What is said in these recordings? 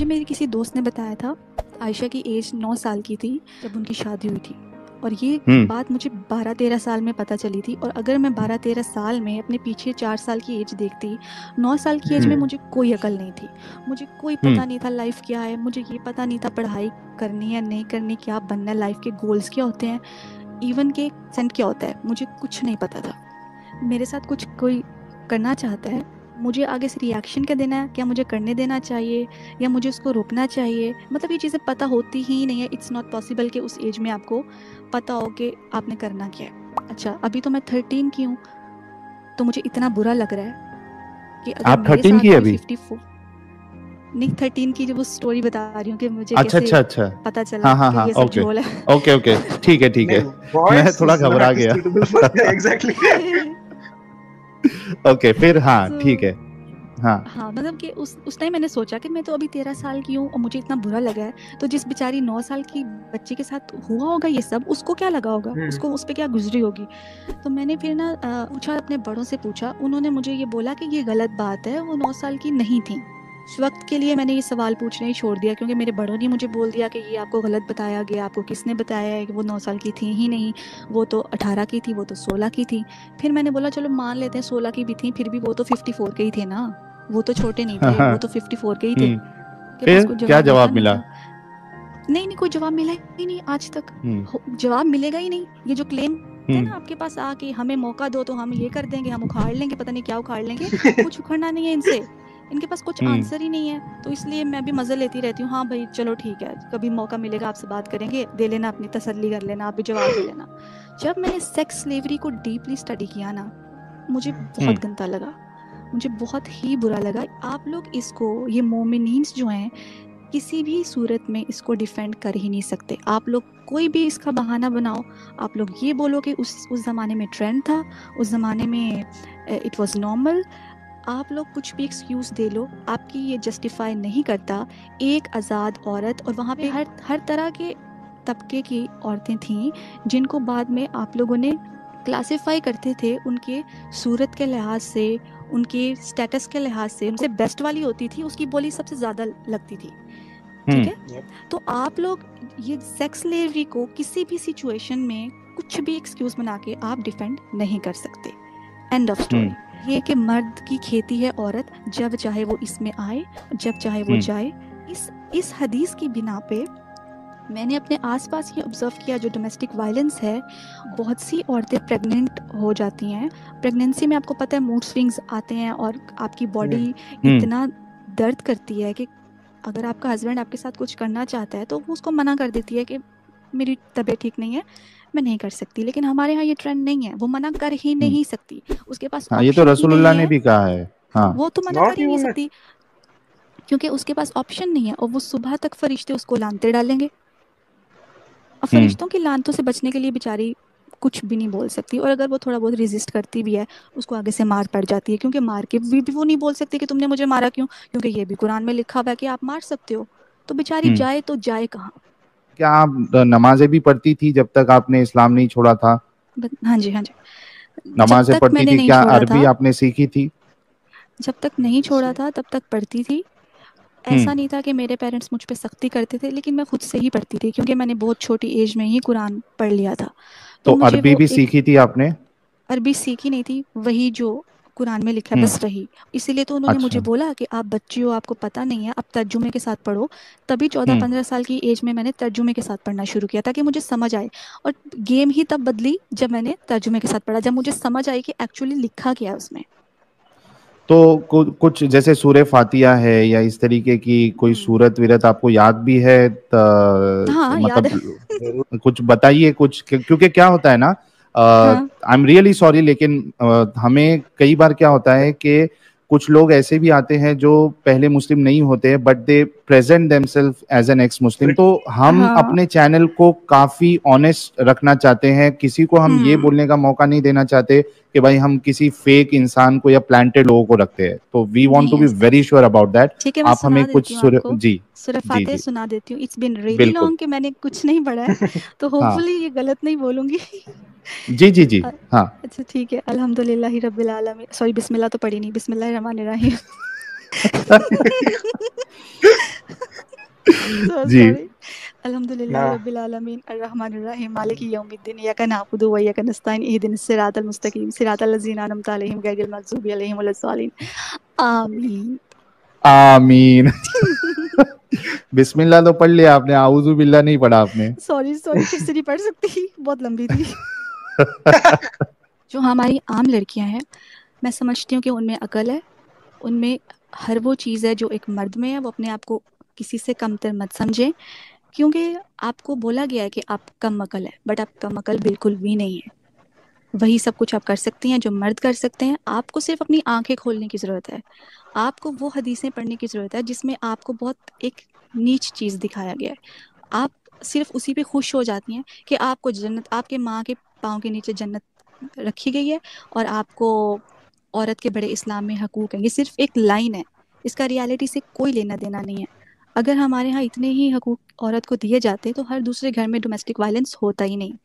मुझे मेरी किसी दोस्त ने बताया था, आयशा की एज 9 साल की थी जब उनकी शादी हुई थी, और ये बात मुझे 12-13 साल में पता चली थी। और अगर मैं 12-13 साल में अपने पीछे 4 साल की एज देखती, 9 साल की एज में मुझे कोई अकल नहीं थी, मुझे कोई पता नहीं था लाइफ क्या है, मुझे ये पता नहीं था पढ़ाई करनी है नहीं करनी, क्या बनना है, लाइफ के गोल्स क्या होते हैं, इवन के सेंट क्या होता है, मुझे कुछ नहीं पता था। मेरे साथ कुछ कोई करना चाहता है, मुझे आगे से रिएक्शन क्या देना है, क्या मुझे करने देना चाहिए या मुझे उसको रोकना चाहिए, मतलब ये चीज़ें पता होती ही नहीं है। इट्स नॉट पॉसिबल कि उस एज में आपको पता हो कि आपने करना क्या है। अच्छा, अभी तो मैं 13 की हूँ, तो मुझे इतना बुरा लग रहा है कि अगर आप 13 की अभी 54 नहीं 13 की, जब वो स्टोरी बता रही हूँ कि मुझे अच्छा कैसे अच्छा पता चला कि ये सब झोल है। ओके ठीक है मैं थोड़ा घबरा गया। एग्जैक्टली। ओके फिर हाँ ठीक है। हाँ मतलब कि उस टाइम मैंने सोचा कि मैं तो अभी 13 साल की हूँ और मुझे इतना बुरा लगा है, तो जिस बेचारी 9 साल की बच्ची के साथ हुआ होगा ये सब, उसको क्या लगा होगा, उसको उस पर क्या गुजरी होगी। तो मैंने फिर ना पूछा, अपने बड़ों से पूछा, उन्होंने मुझे ये बोला कि ये गलत बात है, वो 9 साल की नहीं थी। उस वक्त के लिए मैंने ये सवाल पूछना ही छोड़ दिया, क्योंकि मेरे बड़ों ने मुझे बोल दिया कि ये आपको गलत बताया गया, आपको किसने बताया है कि वो 9 साल की थी ही नहीं, वो तो 18 की थी, वो तो 16 की थी। फिर मैंने बोला चलो मान लेते हैं 16 की भी थी, फिर भी वो तो 54 के ही थे ना, वो तो छोटे नहीं थे, वो तो 54 के ही थे। फिर क्या जवाब मिला? नहीं कोई जवाब मिला ही नहीं आज तक। जवाब मिलेगा ही नहीं। ये जो क्लेम है ना आपके पास आके, हमें मौका दो तो हम ये कर देंगे, हम उखाड़ लेंगे, पता नहीं क्या उखाड़ लेंगे, कुछ उखाड़ना नहीं है इनसे, इनके पास कुछ आंसर ही नहीं है। तो इसलिए मैं भी मजे लेती रहती हूँ, हाँ भाई चलो ठीक है, कभी मौका मिलेगा आपसे बात करेंगे, दे लेना अपनी तसल्ली कर लेना, आप भी जवाब दे लेना। जब मैंने सेक्स स्लेवरी को डीपली स्टडी किया ना, मुझे बहुत गंदा लगा, मुझे बहुत ही बुरा लगा। आप लोग इसको, ये मोमिनीन्स जो हैं, किसी भी सूरत में इसको डिफेंड कर ही नहीं सकते। आप लोग कोई भी इसका बहाना बनाओ, आप लोग ये बोलो कि उस ज़माने में ट्रेंड था, उस ज़माने में इट वाज नॉर्मल, आप लोग कुछ भी एक्सक्यूज़ दे लो, आपकी ये जस्टिफाई नहीं करता। एक आज़ाद औरत, और वहाँ पे हर तरह के तबके की औरतें थीं, जिनको बाद में आप लोगों ने क्लासिफाई करते थे उनके सूरत के लिहाज से, उनके स्टेटस के लिहाज से। उनसे बेस्ट वाली होती थी, उसकी बोली सबसे ज़्यादा लगती थी, ठीक है। तो आप लोग ये सेक्स स्लेवरी को किसी भी सिचुएशन में कुछ भी एक्सक्यूज बना के आप डिफेंड नहीं कर सकते। End of story. ये कि मर्द की खेती है औरत, जब चाहे वो इसमें आए, जब चाहे वो जाए। इस हदीस की बिना पे मैंने अपने आसपास ये ऑब्जर्व किया, जो डोमेस्टिक वायलेंस है, बहुत सी औरतें प्रेग्नेंट हो जाती हैं। प्रेगनेंसी में आपको पता है मूड स्विंग्स आते हैं और आपकी बॉडी इतना दर्द करती है कि अगर आपका हस्बैंड आपके साथ कुछ करना चाहता है तो वो उसको मना कर देती है कि मेरी तबीयत ठीक नहीं है, मैं नहीं कर सकती। लेकिन हमारे यहाँ ये ट्रेंड नहीं है, वो मना कर ही नहीं सकती, उसके पास ऑप्शन ये तो रसूलुल्लाह ने भी कहा है। वो तो मना कर ही नहीं सकती, क्योंकि उसके पास ऑप्शन नहीं है। और वो सुबह तक फरिश्ते उसको लानते डालेंगे, और फरिश्तों की लानतों से बचने के लिए बेचारी कुछ भी नहीं बोल सकती। और अगर वो थोड़ा बहुत रेजिस्ट करती भी है, उसको आगे से मार पड़ जाती है, क्योंकि मार के भी वो नहीं बोल सकती कि तुमने मुझे मारा क्यों, क्योंकि ये भी कुरान में लिखा हुआ है कि आप मार सकते हो। तो बेचारी जाए तो जाए कहाँ। क्या आप नमाजें भी पढ़ती थी जब तक आपने इस्लाम नहीं छोड़ा था? हाँ जी हाँ जी, नमाजें पढ़ती थी? क्या अरबी आपने सीखी थी? जब तक नहीं छोड़ा था तब तक पढ़ती थी। ऐसा नहीं था कि मेरे पेरेंट्स मुझ पे सख्ती करते थे, लेकिन मैं खुद से ही पढ़ती थी, क्योंकि मैंने बहुत छोटी एज में ही कुरान पढ़ लिया था। तो अरबी भी सीखी थी आपने? अरबी सीखी नहीं थी, वही जो कुरान में लिखा है बस वही। इसीलिए तो उन्होंने मुझे बोला कि आप बच्ची हो, आपको पता नहीं है, अब तर्जुमे के साथ पढ़ो। तभी 14-15 साल की एज में मैंने तर्जुमे के साथ पढ़ना शुरू किया, ताकि मुझे समझ आए। और गेम ही तब बदली जब मैंने तर्जुमे के साथ पढ़ा, जब मुझे समझ आई कि एक्चुअली लिखा क्या है उसमें। तो कुछ जैसे सूरह फातिहा है या इस तरीके की कोई सूरत वीरत आपको याद भी है? हाँ, मतलब कुछ बताइए कुछ, क्योंकि क्या होता है ना, आई एम रियली सॉरी, लेकिन हमें कई बार क्या होता है कि कुछ लोग ऐसे भी आते हैं जो पहले मुस्लिम नहीं होते, but they present themselves as an ex Muslim. तो हम अपने चैनल को काफी ऑनेस्ट रखना चाहते हैं, किसी को हम ये बोलने का मौका नहीं देना चाहते कि भाई हम किसी फेक इंसान को या प्लांटेड लोगों को रखते हैं। तो we want to be very sure about that. ठीक है, मैं सुना देती हूँ आपको। जी सूरह फातिहा सुना देती हूँ। इट्स बीन रियली लॉन्ग कि मैंने कुछ नहीं पढ़ा है, तो होपफुली ये गलत नहीं बोलूंगी। जी हाँ। अच्छा ठीक है। अल्हम्दुलिल्लाहि रब्बिल आलमीन, सॉरी बिस्मिल्लाह तो पढ़ी नहीं, बिस्मिल्लाहिर रहमानिर रहीम। So जी। sorry. Alhamdulillahi Rabbil Alamin Ar-Rahmanir Rahim Maliki Yawmiddin Iyyaka na'budu wa iyyaka nasta'in Ihdinas siratal mustaqim siratal ladzina an'amta alaihim ghayril maghdubi alaihim waladdallin. आमीन। आमीन। बिस्मिल्लाह तो पढ़ लिया आपने, आऊज़ु बिल्लाह नहीं पढ़ा आपने। सॉरी सॉरी, फिर से नहीं पढ़ सकती, बहुत लंबी थी। जो हमारी आम लड़कियां हैं, मैं समझती हूँ कि उनमें अकल है, उनमें हर वो चीज़ है जो एक मर्द में है। वो अपने आप को किसी से कमतर मत समझें, क्योंकि आपको बोला गया है कि आप कम अकल है, बट आप कम अकल बिल्कुल भी नहीं है। वही सब कुछ आप कर सकती हैं जो मर्द कर सकते हैं। आपको सिर्फ अपनी आंखें खोलने की ज़रूरत है। आपको वो हदीसें पढ़ने की ज़रूरत है जिसमें आपको बहुत एक नीच चीज़ दिखाया गया है। आप सिर्फ उसी पे खुश हो जाती हैं कि आपको जन्नत, आपके माँ के पाँव के नीचे जन्नत रखी गई है और आपको औरत के बड़े इस्लाम में हकूक़ हैं। ये सिर्फ एक लाइन है, इसका रियलिटी से कोई लेना देना नहीं है। अगर हमारे यहाँ इतने ही हकूक़ औरत को दिए जाते तो हर दूसरे घर में डोमेस्टिक वायलेंस होता ही नहीं।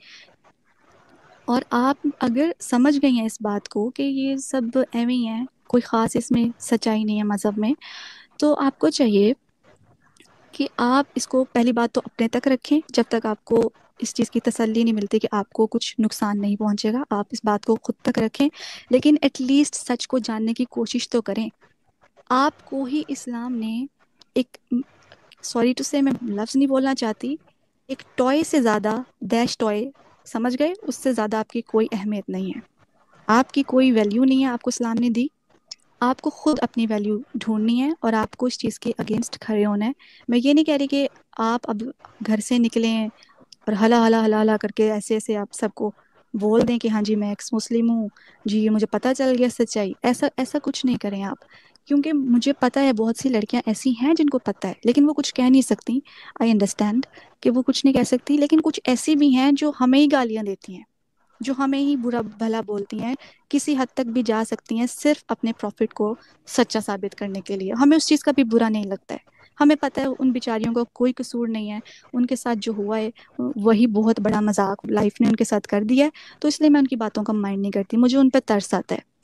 और आप अगर समझ गई हैं इस बात को कि ये सब एवं ही है, कोई ख़ास इसमें सच्चाई नहीं है मज़हब में, तो आपको चाहिए कि आप इसको पहली बात तो अपने तक रखें। जब तक आपको इस चीज़ की तसल्ली नहीं मिलती कि आपको कुछ नुकसान नहीं पहुंचेगा, आप इस बात को खुद तक रखें, लेकिन एटलीस्ट सच को जानने की कोशिश तो करें। आपको ही इस्लाम ने एक, सॉरी टू से मैं लफ्ज़ नहीं बोलना चाहती, एक टॉय से ज़्यादा, डैश टॉय, समझ गए, उससे ज़्यादा आपकी कोई अहमियत नहीं है, आपकी कोई वैल्यू नहीं है, आपको इस्लाम ने दी। आपको खुद अपनी वैल्यू ढूंढनी है और आपको इस चीज़ के अगेंस्ट खड़े होना है। मैं ये नहीं कह रही कि आप अब घर से निकलें और हला हला हला हला करके ऐसे ऐसे आप सबको बोल दें कि हाँ जी मैं एक्स मुस्लिम हूँ जी, ये मुझे पता चल गया सच्चाई। ऐसा ऐसा कुछ नहीं करें आप, क्योंकि मुझे पता है बहुत सी लड़कियां ऐसी हैं जिनको पता है लेकिन वो कुछ कह नहीं सकती। आई अंडरस्टैंड कि वो कुछ नहीं कह सकती, लेकिन कुछ ऐसी भी हैं जो हमें ही गालियां देती हैं, जो हमें ही बुरा भला बोलती हैं, किसी हद तक भी जा सकती हैं सिर्फ अपने प्रॉफिट को सच्चा साबित करने के लिए। हमें उस चीज़ का भी बुरा नहीं लगता है, हमें पता है उन बेचारियों का कोई कसूर नहीं है, उनके साथ जो हुआ है वही बहुत बड़ा मजाक लाइफ ने उनके साथ कर दिया है, तो इसलिए मैं उनकी बातों का माइंड नहीं करती, मुझे उन पर तरस आता है।